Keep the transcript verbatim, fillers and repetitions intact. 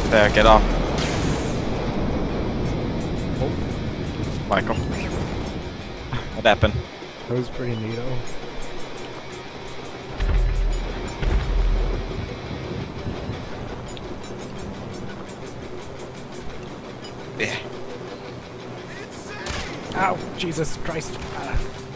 There, get off. Oh, Michael. What happened? that was pretty neato. Yeah. Ow, Jesus Christ. Ah.